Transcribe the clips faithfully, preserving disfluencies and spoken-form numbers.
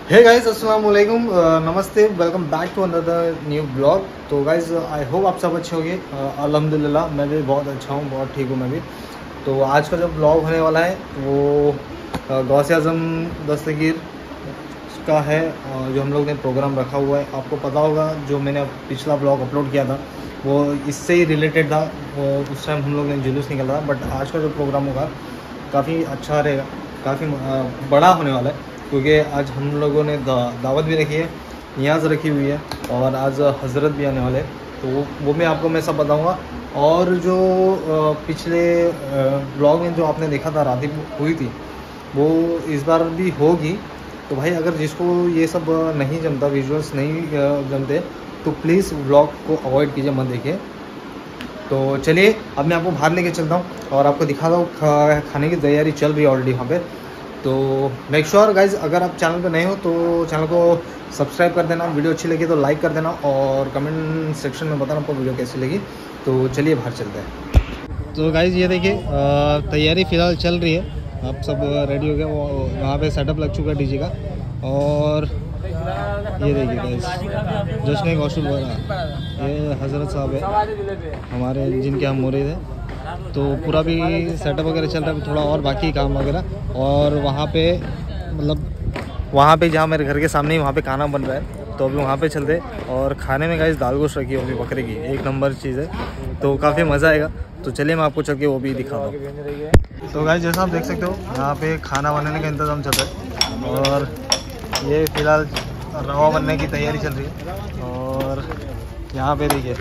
Hey guys अस्सलाम वालेकुम, नमस्ते, welcome back to another new blog. तो गाइस आई होप आप सब अच्छे होंगे। अल्हम्दुलिल्लाह मैं भी बहुत अच्छा हूँ, बहुत ठीक हूँ मैं भी। तो आज का जो ब्लॉग होने वाला है वो गौसे आज़म दस्तगीर का है, जो हम लोग ने प्रोग्राम रखा हुआ है। आपको पता होगा जो मैंने पिछला ब्लॉग अपलोड किया था वो इससे ही रिलेटेड था। वो उस टाइम हम लोग ने जुलूस निकला था, बट आज का जो प्रोग्राम होगा काफ़ी अच्छा रहेगा, काफ़ी बड़ा होने वाला है, क्योंकि आज हम लोगों ने दा, दावत भी रखी है, नियाज़ रखी हुई है और आज हज़रत भी आने वाले हैं। तो वो वो मैं आपको मैं सब बताऊंगा। और जो पिछले ब्लॉग में जो आपने देखा था रात हुई थी वो इस बार भी होगी। तो भाई अगर जिसको ये सब नहीं जमता, विजुअल्स नहीं जमते, तो प्लीज़ ब्लॉग को अवॉइड कीजिए, मत देखिए। तो चलिए अब मैं आपको बाहर लेके चलता हूँ और आपको दिखाता हूँ खा, खाने की तैयारी चल रही है ऑलरेडी वहाँ पे। तो मेक श्योर गाइज, अगर आप चैनल पे नए हो तो चैनल को सब्सक्राइब कर देना, वीडियो अच्छी लगी तो लाइक कर देना और कमेंट सेक्शन में बताना आपको वीडियो कैसी लगी। तो चलिए बाहर चलते हैं। तो गाइज ये देखिए तैयारी फ़िलहाल चल रही है, आप सब रेडी हो गए, वो वहाँ पे सेटअप लग चुका है डीजे का। और ये देखिए गाइज जश्न गौशल वगैरह, ये हज़रत साहब है हमारे जिनके हम मुरीद हैं। तो पूरा भी सेटअप वगैरह चल रहा है, थोड़ा और बाकी काम वगैरह। और वहाँ पे मतलब वहाँ पे जहाँ मेरे घर के सामने ही वहाँ पे खाना बन रहा है, तो अभी वहाँ पे चलते। और खाने में गाइस दाल गोश्त रखी होगी बकरे की, एक नंबर चीज़ है, तो काफ़ी मज़ा आएगा। तो चलिए मैं आपको चल के वो भी दिखाता हूँ। तो गाइस जैसा आप देख सकते हो यहाँ पे खाना बनाने का इंतज़ाम चल रहा है और ये फ़िलहाल रवा बनने की तैयारी चल रही है। और यहाँ पे देखिए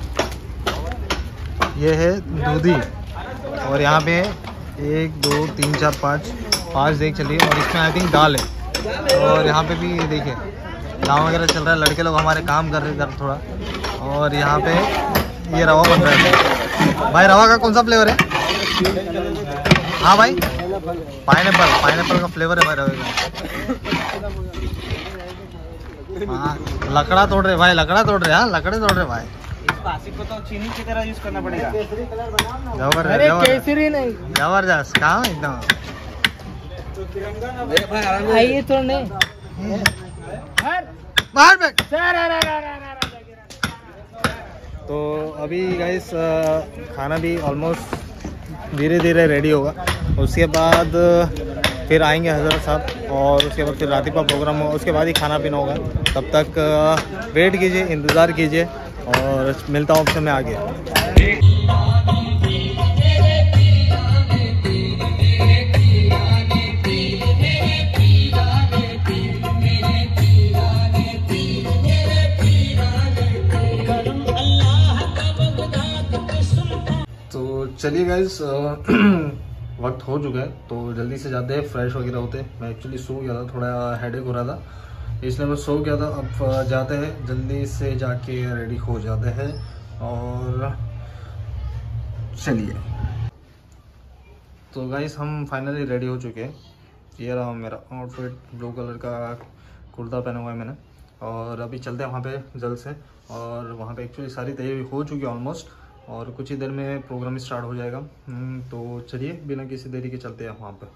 ये है दूधी, और यहाँ पे एक दो तीन चार पाँच पाँच देख चल रही है, और इसमें आई थिंक दाल है। और यहाँ पे भी देखिए काम वगैरह चल रहा है, लड़के लोग हमारे काम कर रहे हैं इधर थोड़ा। और यहाँ पे ये रवा बन रहा है। भाई रवा का कौन सा फ्लेवर है? हाँ भाई पाइनएप्पल, पाइनएप्पल का फ्लेवर है भाई रवे का। हाँ लकड़ा तोड़ रहे भाई, लकड़ा तोड़ रहे, हाँ लकड़े तोड़ रहे भाई। को तो चीनी की तरह यूज करना पड़ेगा। केसरी नहीं, जबरदस्त काम एकदम। आइए तो नहीं तो अभी गाइस खाना भी ऑलमोस्ट धीरे धीरे रेडी होगा। उसके बाद फिर आएंगे हज़रत साहब और उसके बाद फिर रात का प्रोग्राम होगा, उसके बाद ही खाना पीना होगा। तब तक वेट कीजिए, इंतज़ार कीजिए और मिलता हूँ आपसे मैं आगे। तो चलिए गाइस वक्त हो चुका है, तो जल्दी से जाते हैं, फ्रेश वगैरह होते हैं। मैं एक्चुअली सो गया था, थोड़ा हेडेक हो रहा था इसलिए मैं सो गया था। अब जाते हैं, जल्दी से जाके रेडी हो जाते हैं और चलिए। तो गाइस हम फाइनली रेडी हो चुके हैं। ये रहा मेरा आउटफिट, ब्लू कलर का कुर्ता पहना हुआ है मैंने। और अभी चलते हैं वहाँ पे जल्द से। और वहाँ पे एक्चुअली सारी तैयारी हो चुकी है ऑलमोस्ट, और कुछ ही देर में प्रोग्राम स्टार्ट हो जाएगा। तो चलिए बिना किसी देरी के चलते हैं वहाँ पे।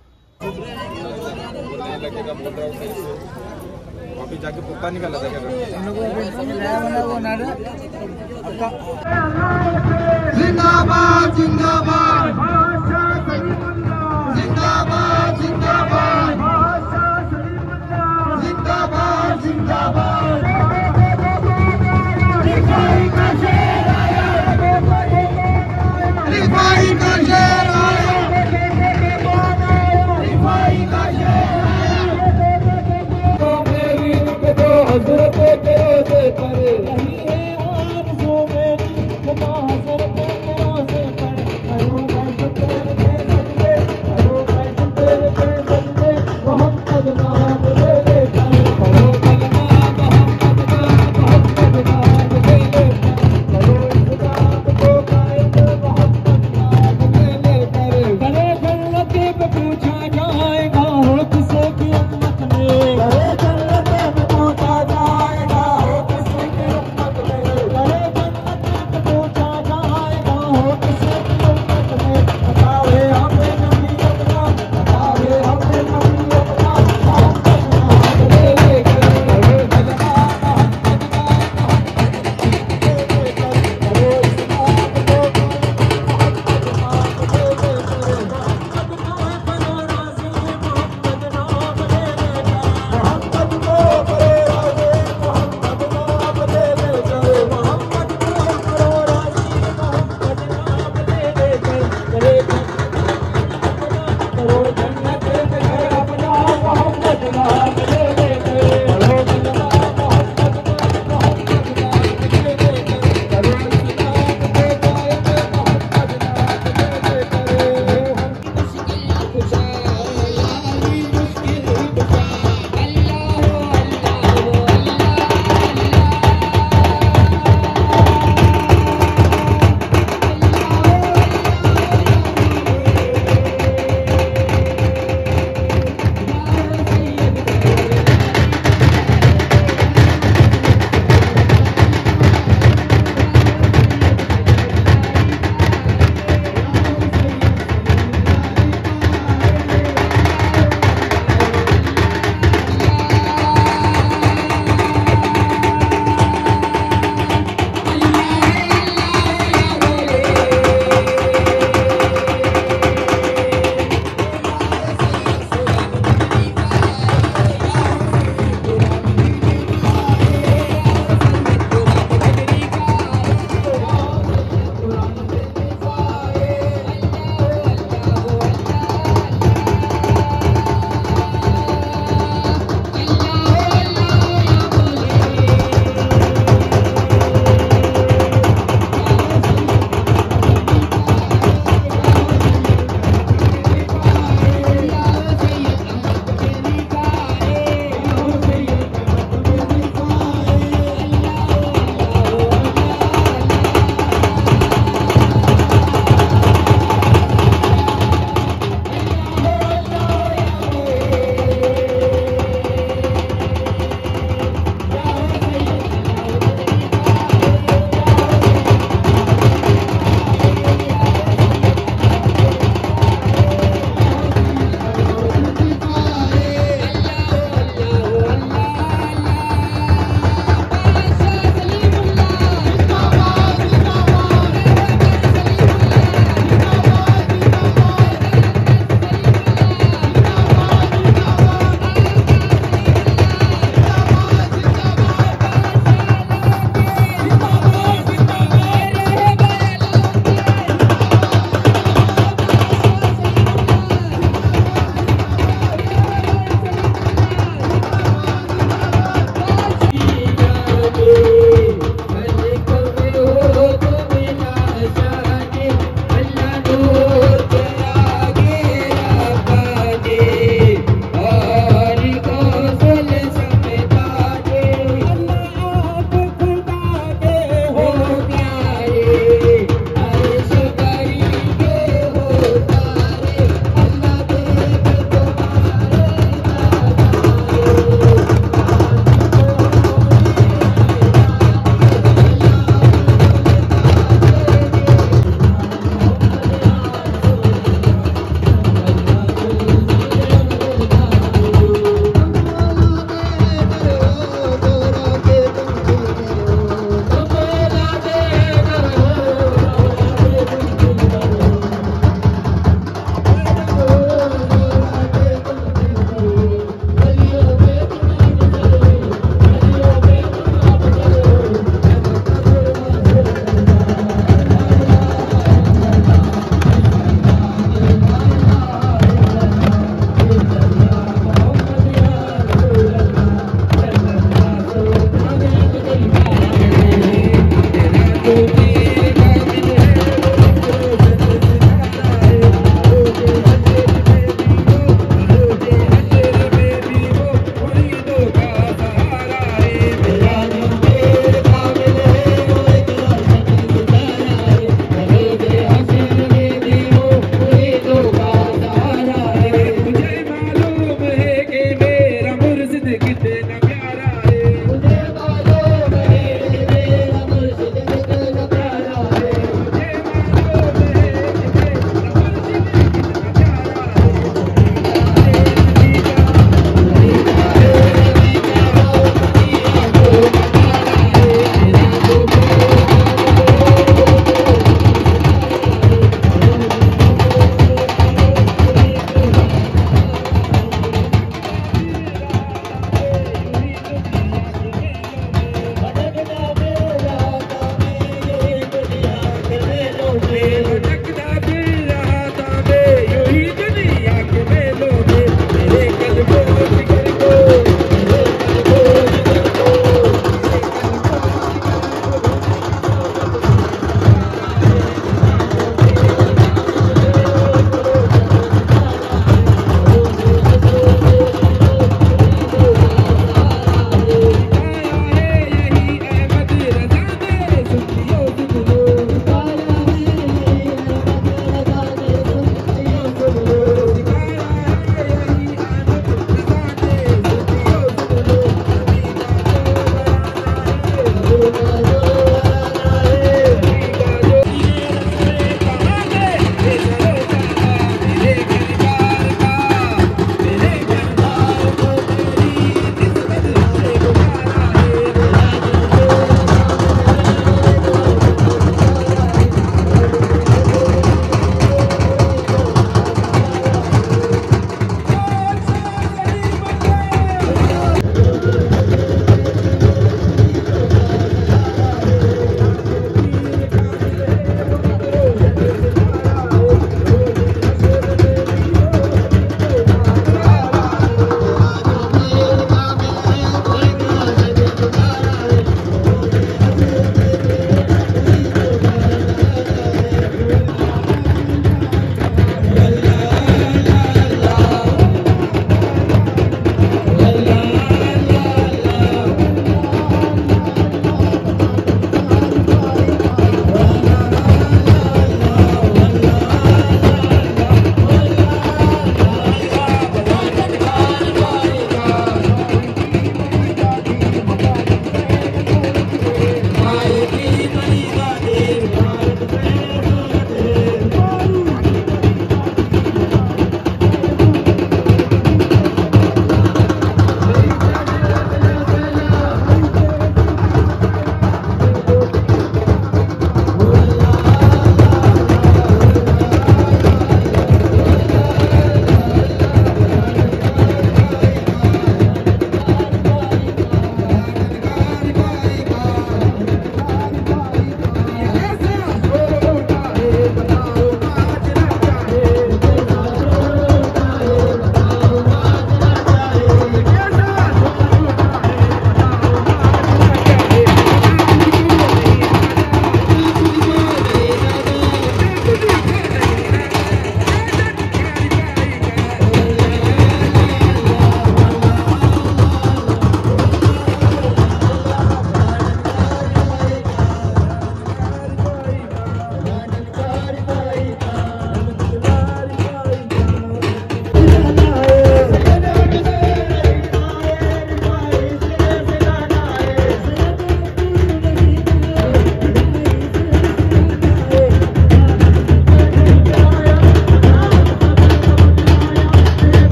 अभी जाके पुप्पा निकाला था क्या? जिंदाबाद जिंदाबाद जिंदाबाद जिंदाबाद जिंदाबाद जिंदाबाद। रिफाई का शेर आया, रिफाई का शेर आया, रिफाई का शेर आया। तो मेरी तो हज़रत तेरे करे नहीं है आरज़ू मेरी, खुदा हज़रत तेरे करे।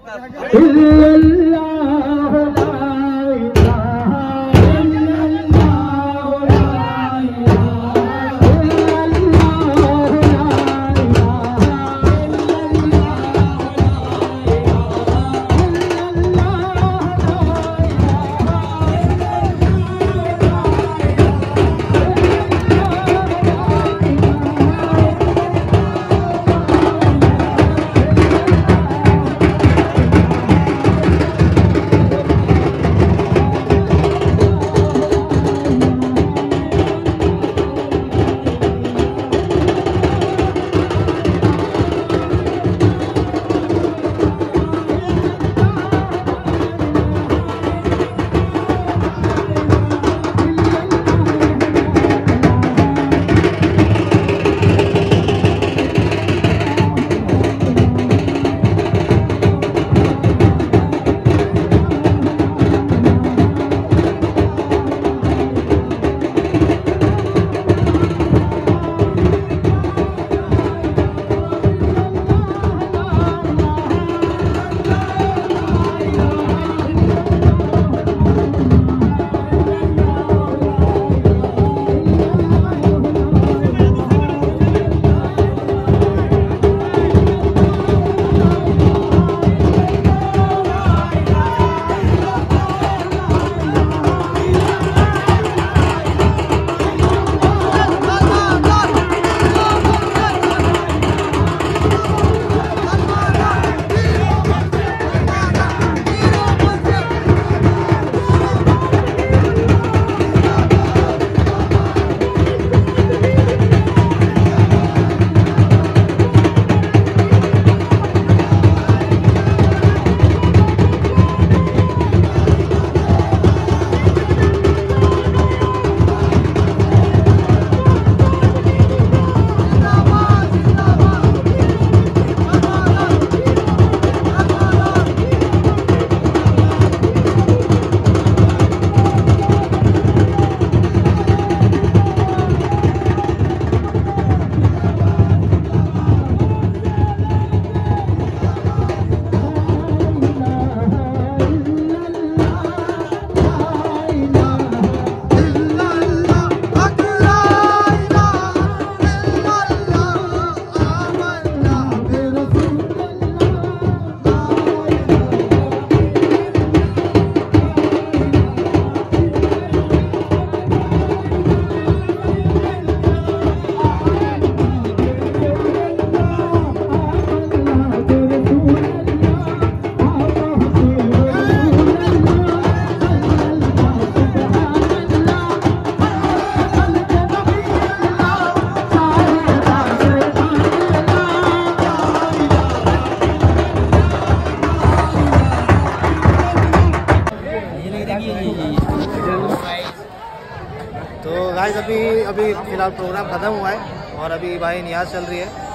गाइस अभी अभी फिलहाल प्रोग्राम ख़त्म हुआ है और अभी भाई नियाज चल रही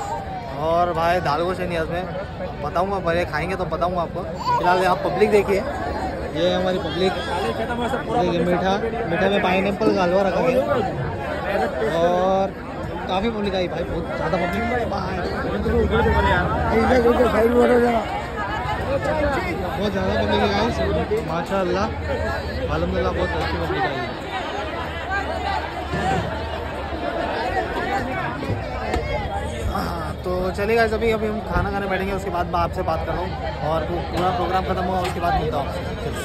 है और भाई दाल गोश है नियाज में, बताऊँगा बड़े खाएंगे तो बताऊँगा आपको। फिलहाल आप पब्लिक देखिए, ये है हमारी पब्लिक। देखिए मीठा मीठा में पाइनएप्पल का हलवा रखा है और काफ़ी पब्लिक आई भाई, बहुत ज़्यादा पब्लिक, बहुत ज़्यादा पब्लिक है गाइस माशाल्लाह अल्हम्दुलिल्लाह, बहुत अच्छी पब्लिक आई है। तो चलिए गाइस अभी अभी हम खाना खाने बैठेंगे, उसके बाद मैं आपसे बात कर रहा हूँ और पूरा प्रोग्राम खत्म हुआ उसके बाद मिलता हूँ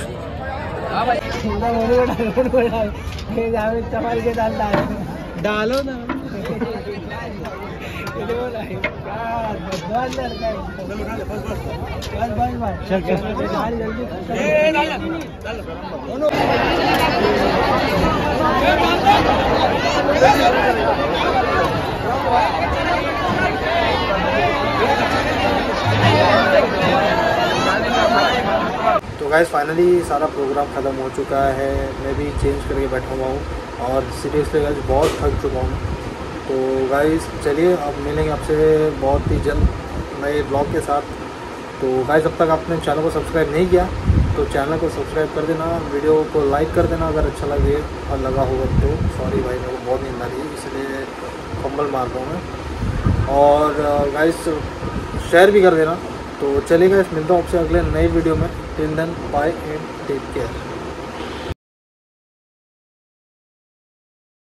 आपसे। डालो ना चल तो गाइस फाइनली सारा प्रोग्राम ख़त्म हो चुका है, मैं भी चेंज करके बैठा हुआ हूँ और सीरियसली गाइस बहुत थक चुका हूँ। तो गाइस चलिए अब मिलेंगे आपसे बहुत ही जल्द नए ब्लॉग के साथ। तो गाइस जब तक आपने चैनल को सब्सक्राइब नहीं किया तो चैनल को सब्सक्राइब कर देना, वीडियो को लाइक कर देना अगर अच्छा लगे और लगा होगा तो। सॉरी भाई मेरे को बहुत नींद आ रही है इसलिए कंबल मार रहा हूँ मैं। और गाइस शेयर भी कर देना तो चलिए गाइस, मिलता हूँ आपसे अगले नए वीडियो में। Till then bye and take care.